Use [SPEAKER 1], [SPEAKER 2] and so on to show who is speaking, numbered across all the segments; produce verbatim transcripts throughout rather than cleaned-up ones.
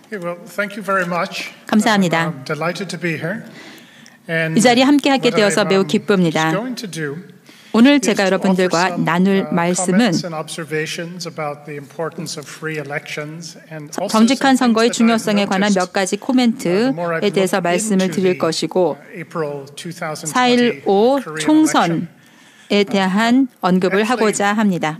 [SPEAKER 1] 감사합니다. 이 자리에 함께하게 되어서 매우 기쁩니다. 오늘 제가 여러분들과 나눌 말씀은 정직한 선거의 중요성에 관한 몇 가지 코멘트에 대해서 말씀을 드릴 것이고 사 일오 총선 에 대한 언급을 하고자 합니다.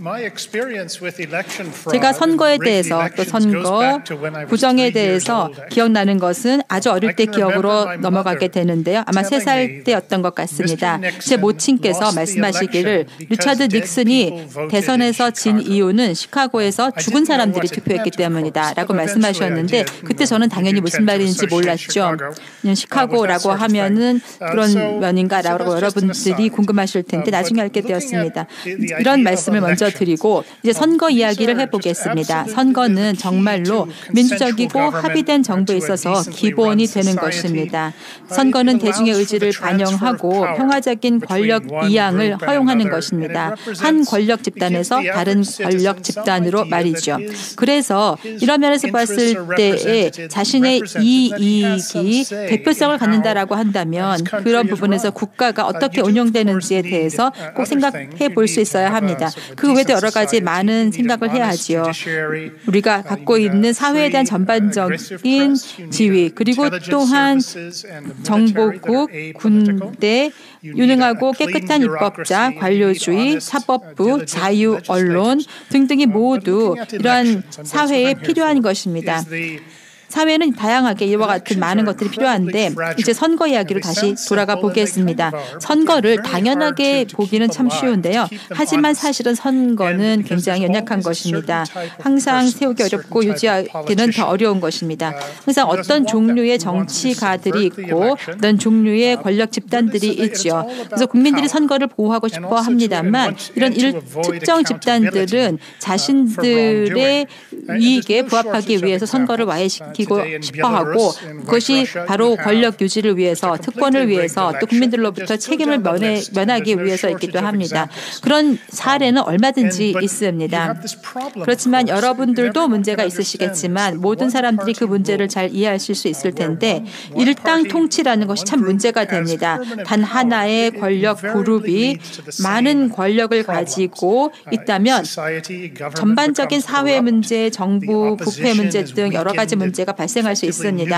[SPEAKER 1] 제가 선거에 대해서 또 선거 구정에 대해서 기억나는 것은 아주 어릴 때 기억으로 넘어가게 되는데요. 아마 세 살 때였던 것 같습니다. 제 모친께서 말씀하시기를 리차드 닉슨이 대선에서 진 이유는 시카고에서 죽은 사람들이 투표했기 때문이다 라고 말씀하셨는데 그때 저는 당연히 무슨 말인지 몰랐죠. 시카고라고 하면은 그런 면인가 라고 여러분들이 궁금하실 텐데 나중에 알게 되었습니다. 이런 말씀을 먼저 드리고 이제 선거 이야기를 해보겠습니다. 선거는 정말로 민주적이고 합의된 정부에 있어서 기본이 되는 것입니다. 선거는 대중의 의지를 반영하고 평화적인 권력 이양을 허용하는 것입니다. 한 권력 집단에서 다른 권력 집단으로 말이죠. 그래서 이런 면에서 봤을 때에 자신의 이익이 대표성을 갖는다라고 한다면 그런 부분에서 국가가 어떻게 운영되는지에 대해서 꼭 생각해 볼 수 있어야 합니다. 그 외에도 여러 가지 많은 생각을 해야 하지요. 우리가 갖고 있는 사회에 대한 전반적인 지위 그리고 또한 정보국, 군대, 유능하고 깨끗한 입법자, 관료주의, 사법부, 자유, 언론 등등이 모두 이러한 사회에 필요한 것입니다. 사회는 다양하게 이와 같은 많은 것들이 필요한데 이제 선거 이야기로 다시 돌아가 보겠습니다. 선거를 당연하게 보기는 참 쉬운데요. 하지만 사실은 선거는 굉장히 연약한 것입니다. 항상 세우기 어렵고 유지하기는 더 어려운 것입니다. 항상 어떤 종류의 정치가들이 있고 어떤 종류의 권력 집단들이 있죠. 그래서 국민들이 선거를 보호하고 싶어 합니다만 이런 일, 특정 집단들은 자신들의 이익에 부합하기 위해서 선거를 와해시키고 싶어하고 그것이 바로 권력 유지를 위해서 특권을 위해서 또 국민들로부터 책임을 면해, 면하기 위해서이기도 합니다. 그런 사례는 얼마든지 있습니다. 그렇지만 여러분들도 문제가 있으시겠지만 모든 사람들이 그 문제를 잘 이해하실 수 있을 텐데 일당 통치라는 것이 참 문제가 됩니다. 단 하나의 권력 그룹이 많은 권력을 가지고 있다면 전반적인 사회 문제, 정부, 부패 문제 등 여러 가지 문제가 발생할 수 있습니다.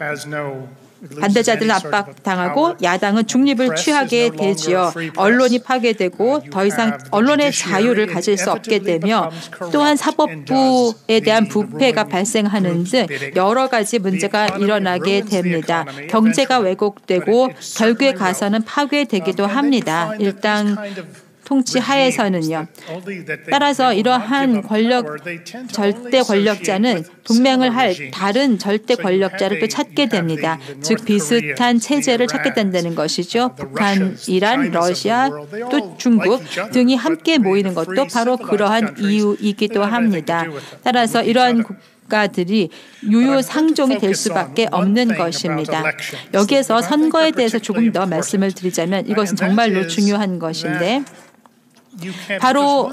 [SPEAKER 1] 반대자들은 압박당하고 야당은 중립을 취하게 되지요. 언론이 파괴되고 더 이상 언론의 자유를 가질 수 없게 되며 또한 사법부에 대한 부패가 발생하는 등 여러 가지 문제가 일어나게 됩니다. 경제가 왜곡되고 결국에 가서는 파괴되기도 합니다. 일단 통치 하에서는요. 따라서 이러한 권력 절대 권력자는 동맹을 할 다른 절대 권력자를 또 찾게 됩니다. 즉 비슷한 체제를 찾게 된다는 것이죠. 북한, 이란, 러시아, 또 중국 등이 함께 모이는 것도 바로 그러한 이유이기도 합니다. 따라서 이러한 국가들이 유효상종이 될 수밖에 없는 것입니다. 여기에서 선거에 대해서 조금 더 말씀을 드리자면 이것은 정말로 중요한 것인데 바로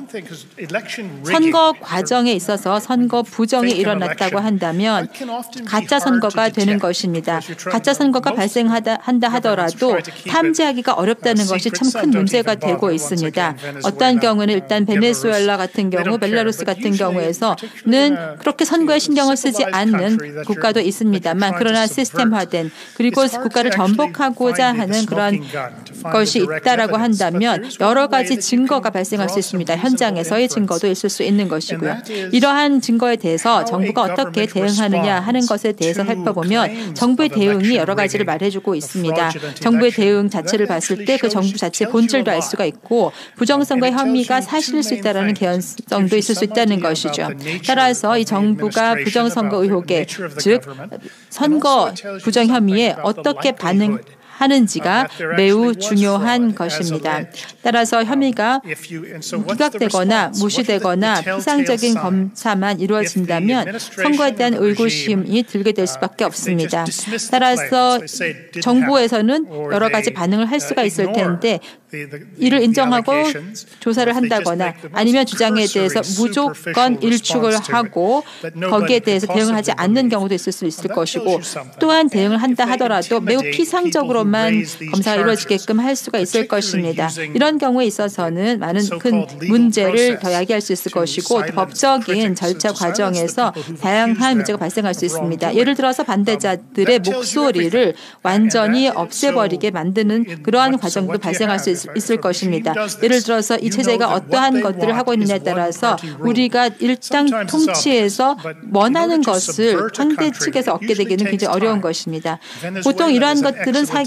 [SPEAKER 1] 선거 과정에 있어서 선거 부정이 일어났다고 한다면 가짜 선거가 되는 것입니다. 가짜 선거가 발생한다 한다 하더라도 탐지하기가 어렵다는 것이 참 큰 문제가 되고 있습니다. 어떠한 경우는 일단 베네수엘라 같은 경우, 벨라루스 같은 경우에서는 그렇게 선거에 신경을 쓰지 않는 국가도 있습니다만 그러나 시스템화된 그리고 국가를 전복하고자 하는 그런 것이 있다라고 한다면 여러 가지 증거가 발생할 수 있습니다. 현장에서의 증거도 있을 수 있는 것이고요. 이러한 증거에 대해서 정부가 어떻게 대응하느냐 하는 것에 대해서 살펴보면 정부의 대응이 여러 가지를 말해주고 있습니다. 정부의 대응 자체를 봤을 때 그 정부 자체의 본질도 알 수가 있고 부정선거의 혐의가 사실일 수 있다는 개연성도 있을 수 있다는 것이죠. 따라서 이 정부가 부정선거 의혹에 즉 선거 부정 혐의에 어떻게 반응 하는지가 매우 중요한 것입니다. 따라서 혐의가 기각되거나 무시되거나 피상적인 검사만 이루어진다면 선거에 대한 의구심이 들게 될 수밖에 없습니다. 따라서 정부에서는 여러 가지 반응을 할 수가 있을 텐데 이를 인정하고 조사를 한다거나 아니면 주장에 대해서 무조건 일축을 하고 거기에 대해서 대응을 하지 않는 경우도 있을 수 있을 것이고 또한 대응을 한다 하더라도 매우 피상적으로만 검사가 이루어지게끔 할 수가 있을 것입니다. 이런 경우에 있어서는 많은 큰 문제를 더 야기할 수 있을 것이고 법적인 절차 과정에서 다양한 문제가 발생할 수 있습니다. 예를 들어서 반대자들의 목소리를 완전히 없애버리게 만드는 그러한 과정도 발생할 수 있, 있을 것입니다. 예를 들어서 이 체제가 어떠한 것들을 하고 있느냐에 따라서 우리가 일당 통치에서 원하는 것을 상대 측에서 얻게 되기는 굉장히 어려운 것입니다. 보통 이러한 것들은 사,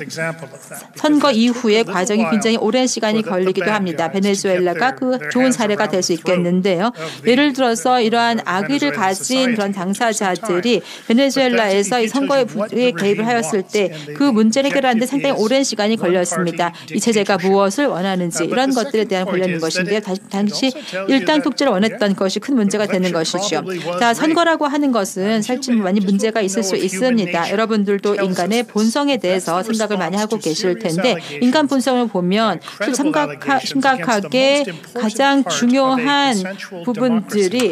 [SPEAKER 1] 선거 이후의 과정이 굉장히 오랜 시간이 걸리기도 합니다. 베네수엘라가 그 좋은 사례가 될 수 있겠는데요. 예를 들어서 이러한 악의를 가진 그런 당사자들이 베네수엘라에서 이 선거에 개입을 하였을 때 그 문제를 해결하는데 상당히 오랜 시간이 걸렸습니다. 이 체제가 무엇을 원하는지 이런 것들에 대한 권력인 것인데요. 당시 일당 통치를 원했던 것이 큰 문제가 되는 것이죠. 자, 선거라고 하는 것은 사실 많이 문제가 있을 수 있습니다. 여러분들도 인간의 본성에 대해서 생각을 많이 하고 계실 텐데 인간 본성을 보면 심각하, 심각하게 가장 중요한 부분들이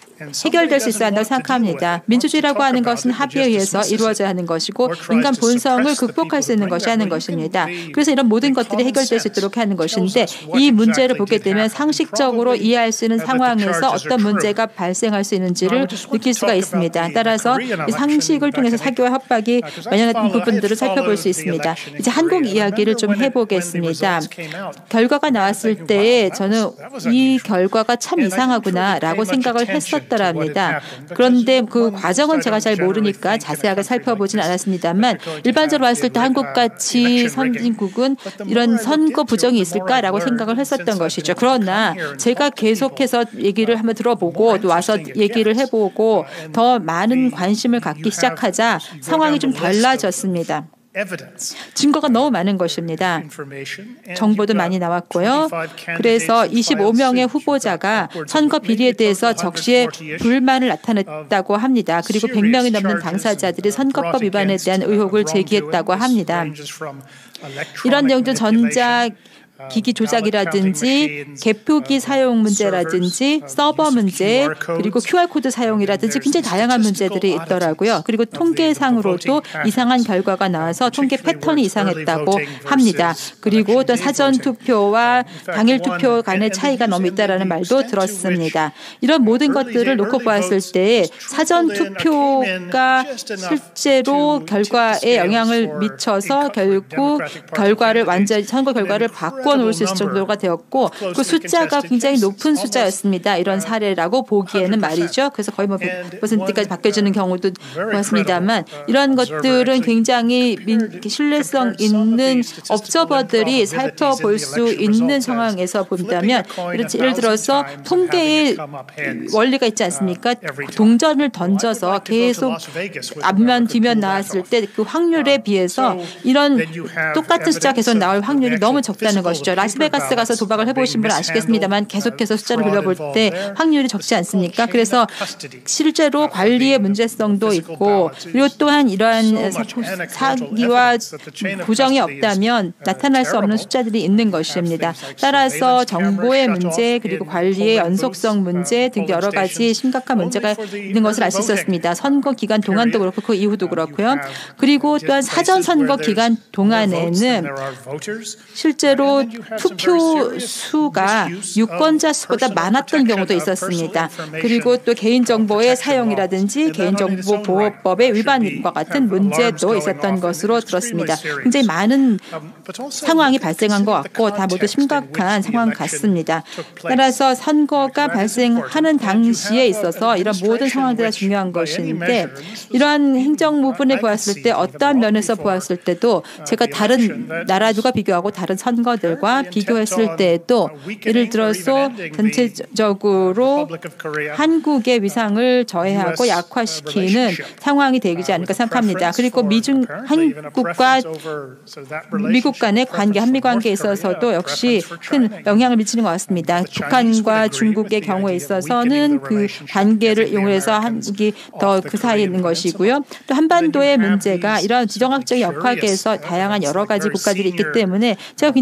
[SPEAKER 1] 해결될 수 있어야 한다고 생각합니다. 민주주의라고 하는 것은 합의에 의해서 이루어져야 하는 것이고 인간 본성을 극복할 수 있는 것이 하는 것입니다. 그래서 이런 모든 것들이 해결될 수 있도록 하는 것인데 이 문제를 보게 되면 상식적으로 이해할 수 있는 상황에서 어떤 문제가 발생할 수 있는지를 느낄 수가 있습니다. 따라서 이 상식을 통해서 사교와 협박이 만연했던 부분들을 살펴볼 수 있습니다. 이제 한국 이야기를 좀 해보겠습니다. 결과가 나왔을 때에 저는 이 결과가 참 이상하구나라고 생각을 했었 더랍니다. 그런데 그 과정은 제가 잘 모르니까 자세하게 살펴보진 않았습니다만 일반적으로 봤을 때 한국같이 선진국은 이런 선거 부정이 있을까라고 생각을 했었던 것이죠. 그러나 제가 계속해서 얘기를 한번 들어보고 또 와서 얘기를 해보고 더 많은 관심을 갖기 시작하자 상황이 좀 달라졌습니다. 증거가 너무 많은 것입니다. 정보도 많이 나왔고요. 그래서 이십오 명의 후보자가 선거 비리에 대해서 적시에 불만을 나타냈다고 합니다. 그리고 백 명이 넘는 당사자들이 선거법 위반에 대한 의혹을 제기했다고 합니다. 이런 내용들 전자 기기 조작이라든지 개표기 사용 문제라든지 서버 문제 그리고 큐알코드 사용이라든지 굉장히 다양한 문제들이 있더라고요. 그리고 통계상으로도 이상한 결과가 나와서 통계 패턴이 이상했다고 합니다. 그리고 또 사전투표와 당일투표 간의 차이가 너무 있다는 말도 들었습니다. 이런 모든 것들을 놓고 보았을 때 사전투표가 실제로 결과에 영향을 미쳐서 결국 결과를 완전히 선거 결과를 바꿔 놓을 수 있을 정도가 되었고 그 숫자가 굉장히 높은 숫자였습니다. 이런 사례라고 보기에는 말이죠. 그래서 거의 뭐 백 퍼센트까지 바뀌어지는 경우도 보았습니다만 이런 것들은 굉장히 신뢰성 있는 observer들이 살펴볼 수 있는 상황에서 본다면 예를 들어서 통계의 원리가 있지 않습니까? 동전을 던져서 계속 앞면 뒤면 나왔을 때 그 확률에 비해서 이런 똑같은 숫자가 계속 나올 확률이 너무 적다는 것이죠. 라스베가스 가서 도박을 해보신 분은 아시겠습니다만 계속해서 숫자를 돌려볼 때 확률이 적지 않습니까? 그래서 실제로 관리의 문제성도 있고 그리고 또한 이러한 사기와 부정이 없다면 나타날 수 없는 숫자들이 있는 것입니다. 따라서 정보의 문제 그리고 관리의 연속성 문제 등 여러 가지 심각한 문제가 있는 것을 알 수 있었습니다. 선거 기간 동안도 그렇고 그 이후도 그렇고요. 그리고 또한 사전 선거 기간 동안에는 실제로 투표 수가 유권자 수보다 많았던 경우도 있었습니다. 그리고 또 개인정보의 사용이라든지 개인정보보호법의 위반과 같은 문제도 있었던 것으로 들었습니다. 굉장히 많은 상황이 발생한 것 같고 다 모두 심각한 상황 같습니다. 따라서 선거가 발생하는 당시에 있어서 이런 모든 상황들이 중요한 것인데 이러한 행정 부분에 보았을 때 어떠한 면에서 보았을 때도 제가 다른 나라들과 비교하고 다른 선거들과 비교했을 때에도 예를 들어서 전체적으로 한국의 위상을 저해하고 약화시키는 상황이 되지 않을까 생각합니다. 그리고 미중 한국과 미국 간의 관계, 한미 관계에 있어서도 역시 큰 영향을 미치는 것 같습니다. 북한과 중국의 경우에 있어서는 그 관계를 이용해서 한국이 더 그 사이에 있는 것이고요. 또 한반도의 문제가 이런 지정학적 역학에서 다양한 여러 가지 국가들이 있기 때문에 제가 굉장히 많은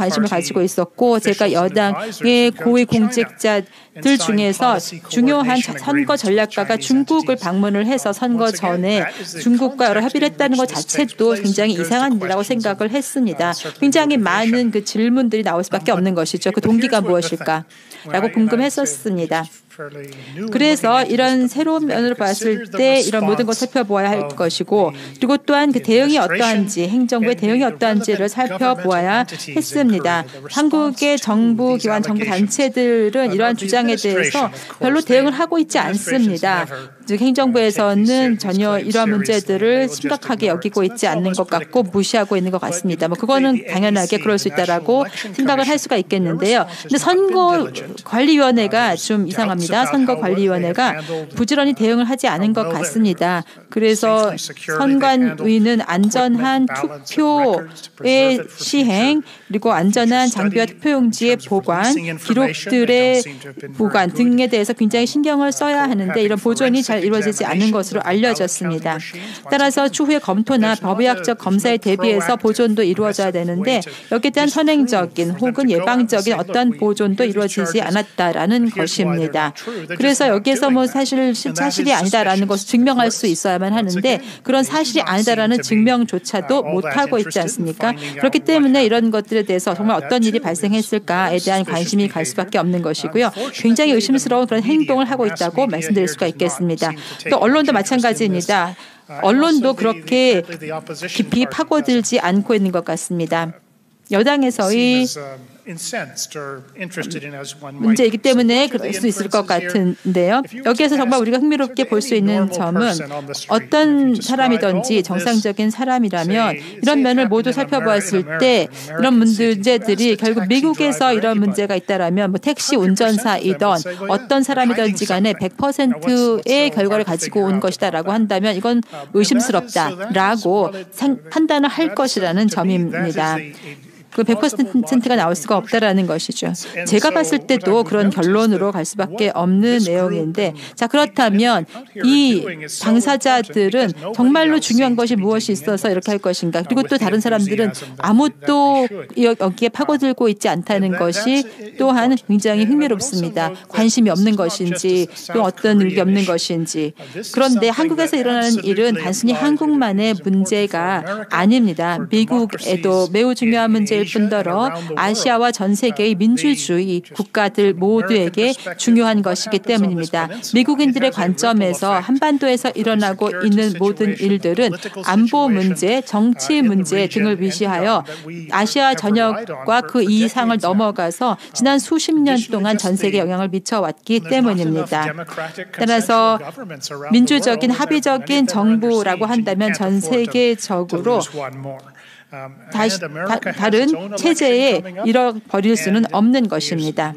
[SPEAKER 1] 관심을 가지고 있었고 제가 여당의 고위공직자들 중에서 중요한 선거 전략가가 중국을 방문을 해서 선거 전에 중국과 여러 협의를 했다는 것 자체도 굉장히 이상한 일이라고 생각을 했습니다. 굉장히 많은 그 질문들이 나올 수밖에 없는 것이죠. 그 동기가 무엇일까? 라고 궁금했었습니다. 그래서 이런 새로운 면으로 봤을 때 이런 모든 것을 살펴보아야 할 것이고 그리고 또한 그 대응이 어떠한지 행정부의 대응이 어떠한지를 살펴보아야 했습니다. 한국의 정부 기관 정부 단체들은 이러한 주장에 대해서 별로 대응을 하고 있지 않습니다. 즉 행정부에서는 전혀 이러한 문제들을 심각하게 여기고 있지 않는 것 같고 무시하고 있는 것 같습니다. 뭐 그거는 당연하게 그럴 수 있다라고 생각을 할 수가 있겠는데요. 근데 선거관리위원회가 좀 이상합니다. 선거관리위원회가 부지런히 대응을 하지 않은 것 같습니다. 그래서 선관위는 안전한 투표의 시행 그리고 안전한 장비와 투표용지의 보관, 기록들의 보관 등에 대해서 굉장히 신경을 써야 하는데 이런 보존이 잘 이루어지지 않은 것으로 알려졌습니다. 따라서 추후의 검토나 법의학적 검사에 대비해서 보존도 이루어져야 되는데 여기에 대한 선행적인 혹은 예방적인 어떤 보존도 이루어지지 않았다라는 것입니다. 그래서 여기에서 뭐 사실 사실이 아니다라는 것을 증명할 수 있어야만 하는데 그런 사실이 아니다라는 증명조차도 못하고 있지 않습니까? 그렇기 때문에 이런 것들에 대해서 정말 어떤 일이 발생했을까에 대한 관심이 갈 수밖에 없는 것이고요. 굉장히 의심스러운 그런 행동을 하고 있다고 말씀드릴 수가 있겠습니다. 또 언론도 마찬가지입니다. 언론도 그렇게 깊이 파고들지 않고 있는 것 같습니다. 여당에서의 문제이기 때문에 그럴 수 있을 것 같은데요. 여기에서 정말 우리가 흥미롭게 볼 수 있는 점은 어떤 사람이든지 정상적인 사람이라면 이런 면을 모두 살펴보았을 때 이런 문제들이 결국 미국에서 이런 문제가 있다라면 뭐 택시 운전사이든 어떤 사람이든지 간에 백 퍼센트의 결과를 가지고 온 것이다라고 한다면 이건 의심스럽다라고 판단을 할 것이라는 점입니다. 그 백 퍼센트가 나올 수가 없다라는 것이죠. 제가 봤을 때도 그런 결론으로 갈 수밖에 없는 내용인데 자 그렇다면 이 당사자들은 정말로 중요한 것이 무엇이 있어서 이렇게 할 것인가 그리고 또 다른 사람들은 아무도 여기에 파고들고 있지 않다는 것이 또한 굉장히 흥미롭습니다. 관심이 없는 것인지 또 어떤 의견이 없는 것인지 그런데 한국에서 일어나는 일은 단순히 한국만의 문제가 아닙니다. 미국에도 매우 중요한 문제일 뿐더러 아시아와 전 세계의 민주주의 국가들 모두에게 중요한 것이기 때문입니다. 미국인들의 관점에서 한반도에서 일어나고 있는 모든 일들은 안보 문제, 정치 문제 등을 위시하여 아시아 전역과 그 이상을 넘어가서 지난 수십 년 동안 전 세계에 영향을 미쳐왔기 때문입니다. 따라서 민주적인 합의적인 정부라고 한다면 전 세계적으로 다시, 다, 다른 체제에 잃어버릴 수는 없는 것입니다.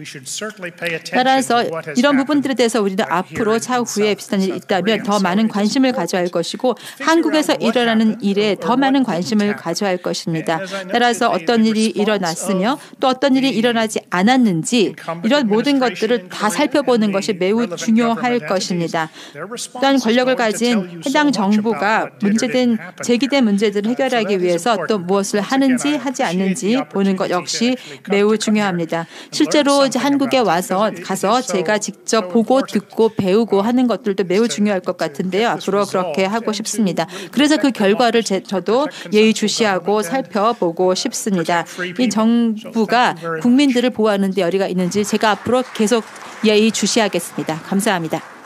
[SPEAKER 1] 따라서 이런 부분들에 대해서 우리는 앞으로 차후에 비슷한 일이 있다면 더 많은 관심을 가져야 할 것이고 한국에서 일어나는 일에 더 많은 관심을 가져야 할 것입니다. 따라서 어떤 일이 일어났으며 또 어떤 일이 일어나지 않았는지 이런 모든 것들을 다 살펴보는 것이 매우 중요할 것입니다. 또한 권력을 가진 해당 정부가 문제된 제기된 문제들을 해결하기 위해서 또 무엇을 하는지 하지 않는지 보는 것 역시 매우 중요합니다. 실제로 이제 한국에 와서 가서 제가 직접 보고 듣고 배우고 하는 것들도 매우 중요할 것 같은데요. 앞으로 그렇게 하고 싶습니다. 그래서 그 결과를 제, 저도 예의주시하고 살펴보고 싶습니다. 이 정부가 국민들을 보호하는 데 열의가 있는지 제가 앞으로 계속 예의주시하겠습니다. 감사합니다.